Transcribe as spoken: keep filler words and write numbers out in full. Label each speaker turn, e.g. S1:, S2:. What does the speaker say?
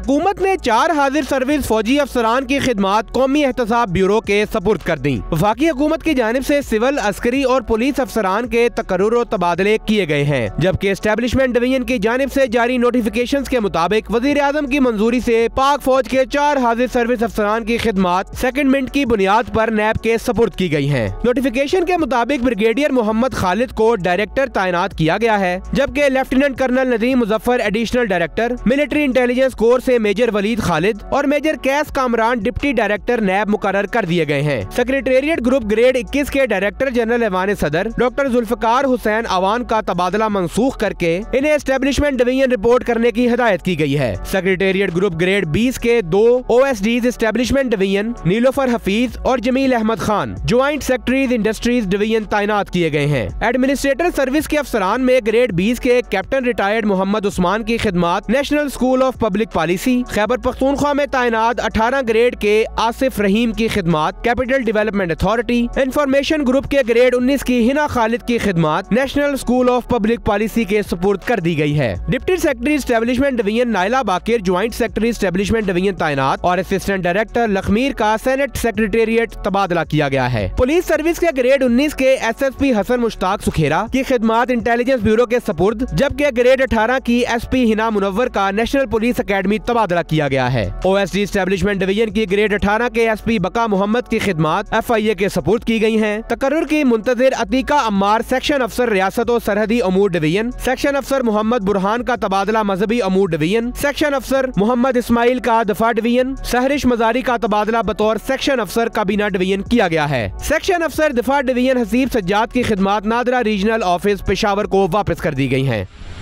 S1: हुकूमत ने चार हाजिर सर्विस फौजी अफसरान की खिदमात कौमी एहतसाब ब्यूरो के सपुर्द कर दी। वफाकी हुकूमत की जानिब से सिविल, अस्करी और पुलिस अफसरान के तकर्रुर और तबादले किए गए हैं, जबकि एस्टेब्लिशमेंट डिवीजन की जानिब से जारी नोटिफिकेशन के मुताबिक वजीर आजम की मंजूरी से पाक फौज के चार हाजिर सर्विस अफसरान की खिदमात सेकंडमेंट की बुनियाद पर नैब के सपुर्द की गई हैं। नोटिफिकेशन के मुताबिक ब्रिगेडियर मोहम्मद खालिद को डायरेक्टर तैनात किया गया है, जबकि lieutenant colonel Nadeem Muzaffar additional director, military intelligence corps से मेजर वलीद खालिद और major Qais Kamran deputy director नैब मुकर्रर कर दिए गए हैं। सेक्रेटेरिएट ग्रुप ग्रेड इक्कीस के डायरेक्टर जनरल ऐवान सदर डॉक्टर जुल्फकार हुसैन अवान का तबादला मंसूख करके इन्हें एस्टेब्लिशमेंट डिवीजन रिपोर्ट करने की हिदायत की गई है। सेक्रेटेरिएट ग्रुप ग्रेड बीस के दो O S Ds establishment division Nilofar Hafeez और Jameel Ahmed Khan joint secretaries industries division तैनात किए गए हैं। एडमिनिस्ट्रेटर सर्विस के अफसरान में ग्रेड बीस के कैप्टन रिटायर्ड मोहम्मद उस्मान की खिदमात national school of public policy Khyber Pakhtunkhwa में तैनात अठारह ग्रेड के आसिफ रहीम की खिदमात capital development authority, information group के ग्रेड उन्नीस की हिना खालिद की खिदमात national school of public policy के सुपुर्द कर दी गई है। Deputy secretary establishment division Naila Baqir joint secretary establishment division तैनात और असिस्टेंट डायरेक्टर लखमीर का सेनेट सेक्रेटेरिएट तबादला किया गया है। पुलिस सर्विस के ग्रेड उन्नीस के S S P Hasan Mushtaq Sukhera की खिदमात इंटेलिजेंस ब्यूरो के सपुर्द, जबकि ग्रेड अठारह की एस पी हिना मुनव्वर का नेशनल पुलिस अकेडमी तबादला किया गया है। O S D establishment division की ग्रेड अठारह के एस पी बका मोहम्मद की खिदमात एफ आई ए के सपुर्द की गई हैं। तकर्रुर की मुंतजिर अतीका अम्मार सेक्शन अफसर रियासत और सरहदी अमूर डिवीजन, सेक्शन अफसर मोहम्मद बुरहान का तबादला मजहबी अमूर डिवीजन, सेक्शन अफसर मोहम्मद इस्माइल का दफा डिवीजन, सहरिश मजारी का तबादला बतौर सेक्शन अफसर काबीना डिवीजन किया गया है। सेक्शन अफसर दफा डिवीजन हसीब सज्जाद की खिदमात नादरा रीजनल ऑफिस पेशावर को वापस कर दी गई हैं।